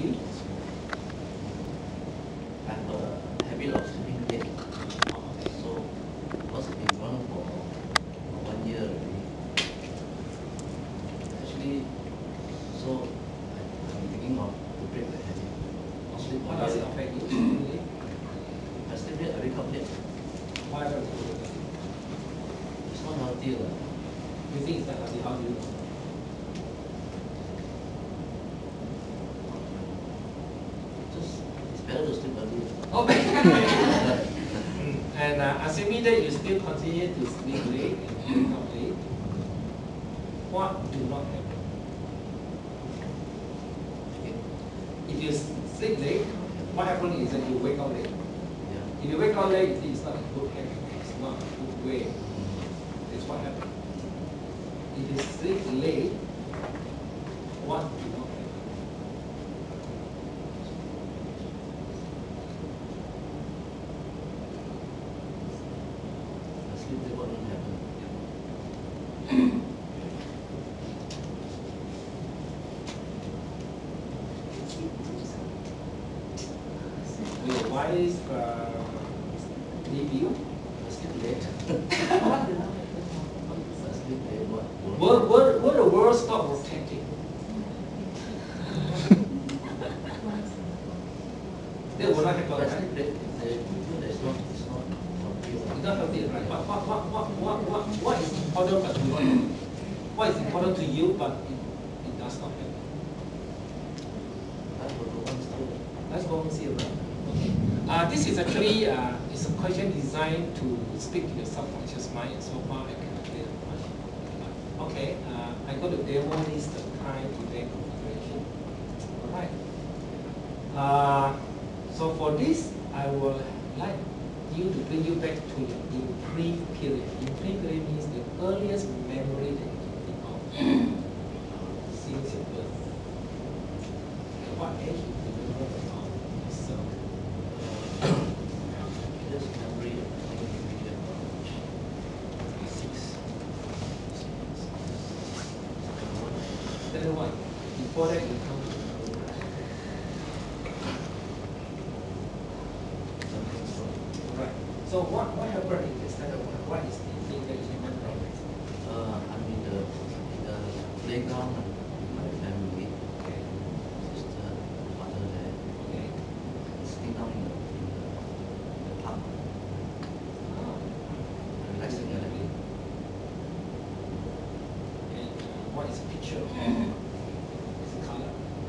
you? I have a habit of sleeping late. Okay. So, because I've been gone for 1 year already. Actually, so I'm thinking of to break the habit. I'll sleep How 1 does it year. affect you? Sleeping late? I sleep late, I wake up late. Why are you? It's not healthy. You think it's not healthy? How do you know? Just, it's better to sleep early. Okay. And assuming that you still continue to sleep late and wake up late, what do not happen? Okay. If you sleep late, what happens is that you wake up late. Yeah. If you wake up late, it's not a good habit. It's not a good way. It's what happens. If you sleep late, what do not happen? I sleep late, what won't happen? Will your wife leave you? I sleep late. I sleep late, what? Will the world stop rotating? That will not happen, But I right? sleep late, it's not healthy. It's not healthy, right? What is important but do not happen? What is important to you but it does not happen? I will go on still. Let's go and see around. Okay. This is actually it's a question designed to speak to your subconscious mind, and so far I cannot clear the question. Okay, I'm going to demo this the time today configuration. Alright. So for this, I will like you to bring you back to your imprint period. Imprint period means the earliest memory that you can think of since your birth. At what age you remember about yourself? Just memory, I think maybe about 6. Then what? Before that, you come to right. So what happened in the standard one? What is the thing that you remember? I'm in the playground with my family, Okay. sister, father there, Okay. sitting down in the park, Oh. relaxing a little bit. And what is the picture of it? Is it color?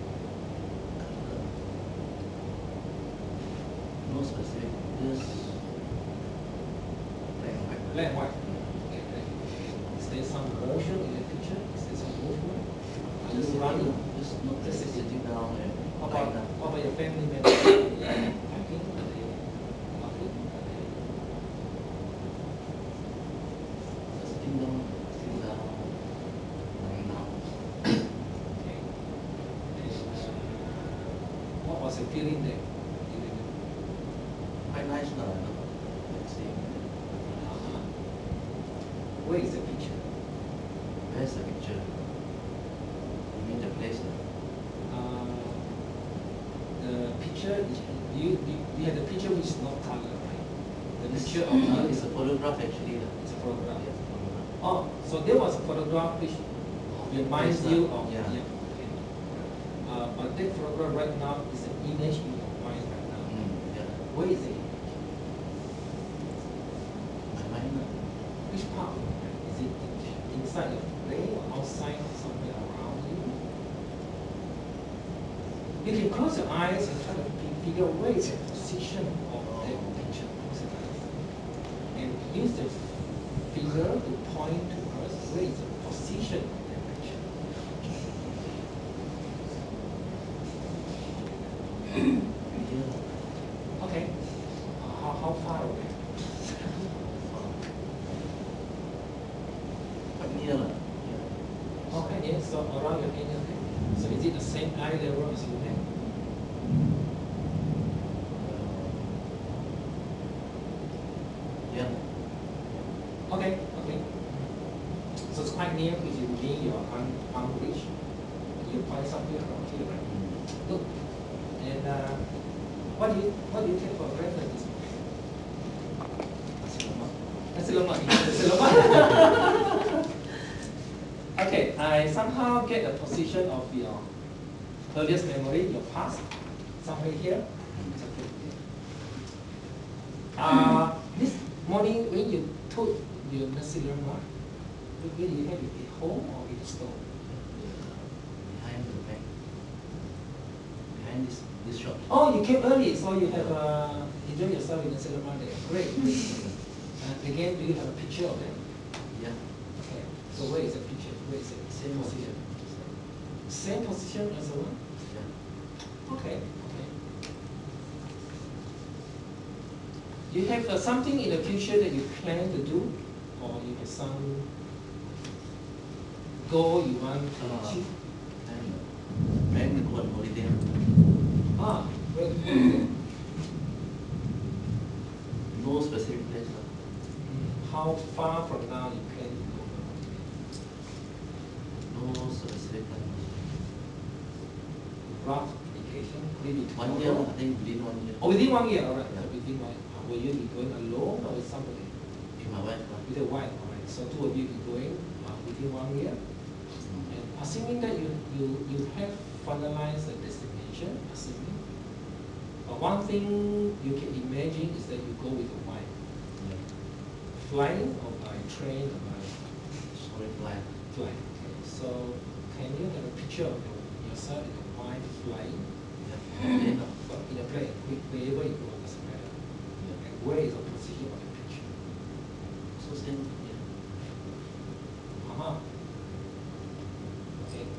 No specific, just black and white. Black and white. Okay, black. Is there some motion in the picture? Is there some movement? Are you Just running? just not just sitting down and What lying about, down. what about your family members? Are they talking? Are they laughing? Are they... Just sitting down, lying down. Okay. And what was your feeling there? You remember? Quite nice, let's see. Where is the picture? Where's the picture? You mean the place? The picture, you have the picture which is not color, right? The picture of It's a photograph actually. it's a photograph. Yeah, photograph. Oh, so there was a photograph which reminds Place, you of yeah. okay. But that photograph right now is an image in your mind right now. Yeah. Where is it? My mind. Which part? Is it inside your brain or outside or somewhere around you? You can close your eyes and try to figure where is the position of that picture. Close your eyes. And use the finger to point to us where is the position of that picture. Yeah. Okay. How far away? Quite near. Yeah. Okay, yes, so around your head, okay. So is it the same eye level as your head? Yeah. Okay, okay. So it's quite near, which is within your arm reach. You point something around here, right? Look, And what do you take for breakfast this morning? Nasi lemak. Nasi lemak. Nasi lemak. Okay, I somehow get a position of your earliest memory, your past, somewhere here. This morning when you took your nasi lemak, where do you have it? At home or in the store? Behind the back. Behind this shop. Oh, you came early, so you have enjoyed yourself in nasi lemak there. Great. Again, do you have a picture of it? Yeah. Okay. So where is the picture? Where is it? Same position. Same position as the one? Yeah. Okay. You have something in the future that you plan to do, or you have some goal you want to achieve? I'm planning to go on holiday. Where is it? No specific place. How far from now you plan to go? No specific place. Rough indication, maybe 1 year, I think within 1 year. Oh, within 1 year, all right. Yeah. Within 1 year. Will you be going alone or with somebody? With my wife. With your wife, all right. So two of you be going within 1 year. And assuming that you have finalized the destination, assuming, one thing you can imagine is that you go with your wife. Yeah. Flying or by train or by Sorry, flight. flight. Okay. So can you have a picture of yourself and your wife flying? Yeah. Then, In a plane, wherever you go, doesn't matter. yeah. And where is the position of the picture? So same. Yeah. Okay.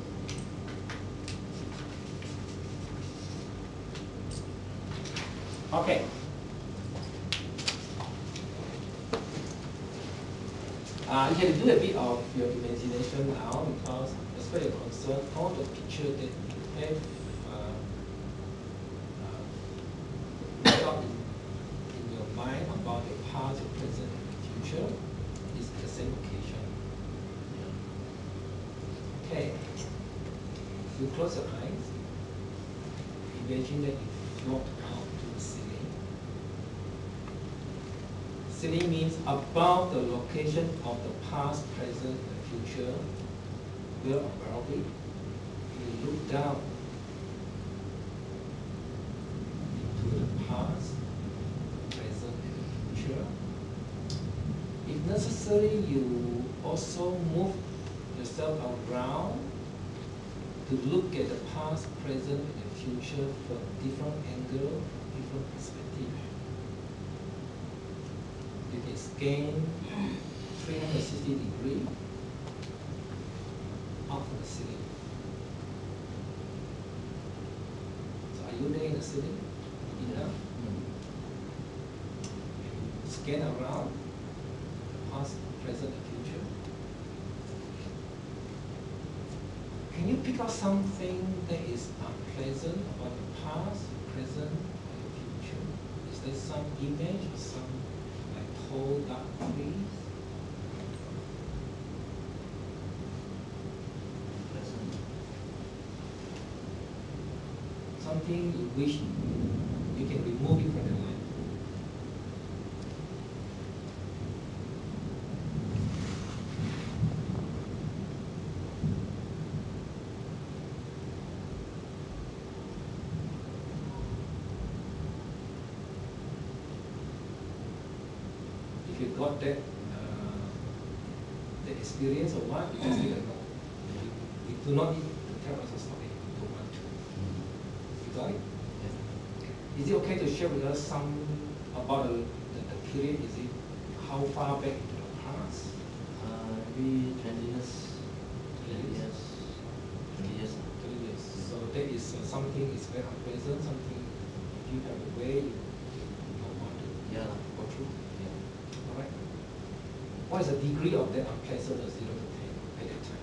Okay. You can do a bit of your imagination now because as far as you're concerned, all the picture that you have got in your mind about your past, your present, and your future is at the same location. Yeah. Okay. You close your eyes. Imagine that you float out to the ceiling. Ceiling means above the location of the past, present, and future. Well, above it, you look down into the past, present, and future. If necessary, you also move yourself around to look at the past, present, and the future from different angle, different perspective. You can scan 360 degrees out from the ceiling. So are you there in the ceiling? Enough? Scan around past, present, and future. Can you pick out something that is unpleasant about the past, present, or the future? Is there some image or some like tall, dark trees? Something you wish you can remove it from your life. If you got that the experience or what, you just need to know. You do not need to tell us a story if you don't want to. You got it? Yeah. Is it okay to share with us some about the period? Is it how far back into the past? Maybe 20 years. 20 years. 20 years. 30 years. So that is something is very unpleasant, something if you have a way you don't want to Yeah. go through. Yeah. All right. What is the degree of that unpleasantness 0 to 10 at that time?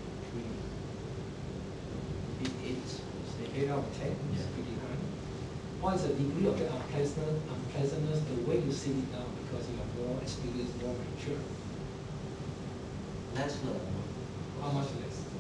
8. 8 out of 10 is Yeah. pretty high. What is the degree of that unpleasantness the way you see it now because you are more experienced, more mature? Less. How much less?